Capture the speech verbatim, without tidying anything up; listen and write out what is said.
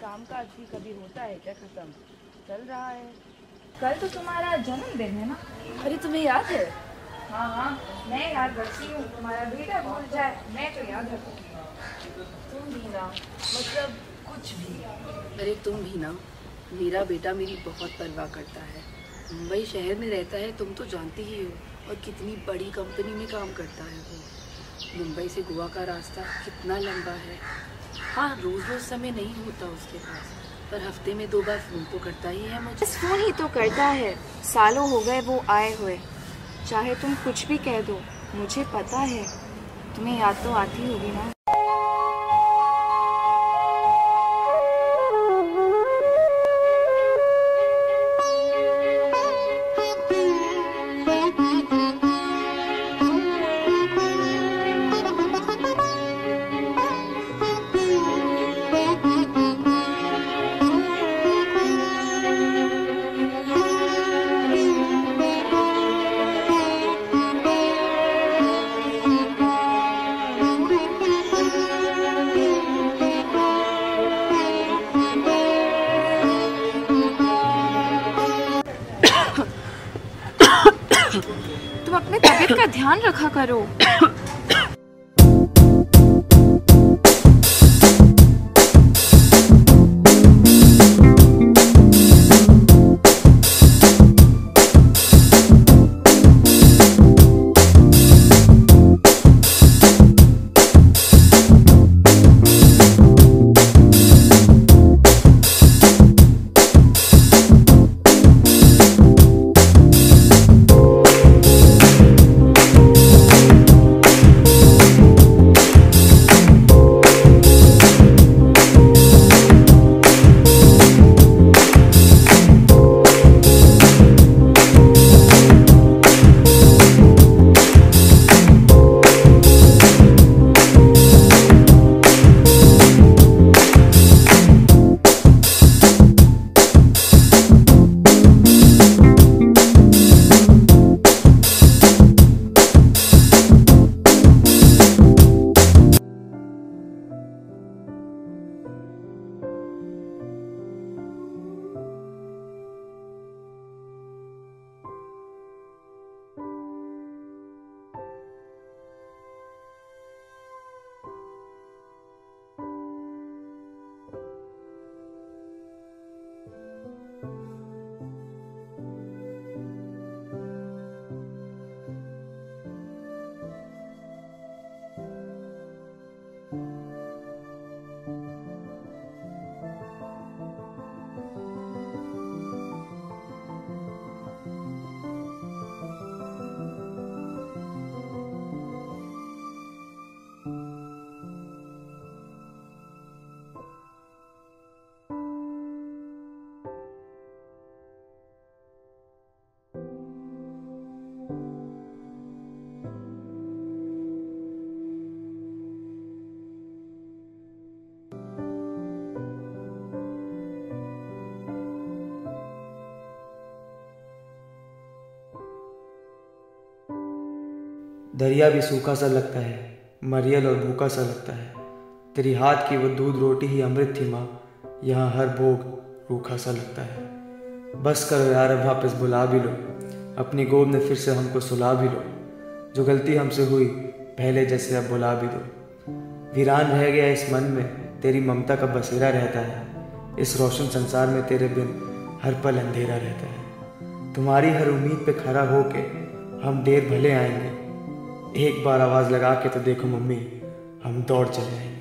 काम काज भी कभी होता है क्या खत्म? चल रहा है। कल तो तुम्हारा जन्मदिन है ना? अरे तुम्हें याद है? हाँ हाँ, मैं याद रखती हूँ। तुम्हारा बेटा भूल जाए, मैं तो याद रखूँगी। तुम भी ना, मतलब कुछ भी। अरे तुम भी ना, मेरा बेटा मेरी बहुत परवाह करता है। मुंबई शहर में रहता है, तुम तो जानती ही हो, और कितनी बड़ी कंपनी में काम करता है वो। मुंबई से गोवा का रास्ता कितना लंबा है। हाँ, रोज़ रोज़ समय नहीं होता उसके पास, पर हफ्ते में दो बार फ़ोन तो करता ही है मुझे। बस फ़ोन ही तो करता है। सालों हो गए वो आए हुए। चाहे तुम कुछ भी कह दो, मुझे पता है तुम्हें याद तो आती होगी ना। तुम अपने तबीयत का ध्यान रखा करो। दरिया भी सूखा सा लगता है, मरियल और भूखा सा लगता है। तेरी हाथ की वो दूध रोटी ही अमृत थी माँ, यहाँ हर भोग रूखा सा लगता है। बस करो यार, अब वापस बुला भी लो, अपनी गोद में फिर से हमको सुला भी लो। जो गलती हमसे हुई पहले जैसे अब बुला भी दो। वीरान रह गया इस मन में, तेरी ममता का बसेरा रहता है। इस रोशन संसार में तेरे बिन हर पल अंधेरा रहता है। तुम्हारी हर उम्मीद पे खड़ा होके हम देर भले आएंगे, एक बार आवाज़ लगा के तो देखो मम्मी, हम दौड़ चले आएंगे।